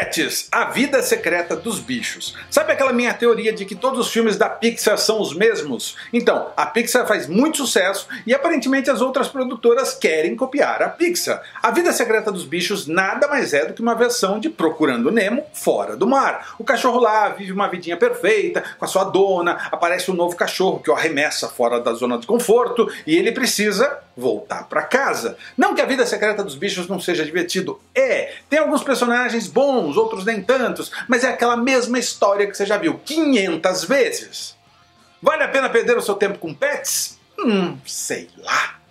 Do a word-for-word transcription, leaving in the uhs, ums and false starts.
Pets, a vida secreta dos bichos. Sabe aquela minha teoria de que todos os filmes da Pixar são os mesmos? Então, a Pixar faz muito sucesso e aparentemente as outras produtoras querem copiar a Pixar. A vida secreta dos bichos nada mais é do que uma versão de Procurando Nemo fora do mar. O cachorro lá vive uma vidinha perfeita com a sua dona, aparece um novo cachorro que o arremessa fora da zona de conforto e ele precisa voltar para casa. Não que a vida secreta dos bichos não seja divertido, é, tem alguns personagens bons, outros nem tantos, mas é aquela mesma história que você já viu quinhentas vezes. Vale a pena perder o seu tempo com pets? Hum, sei lá.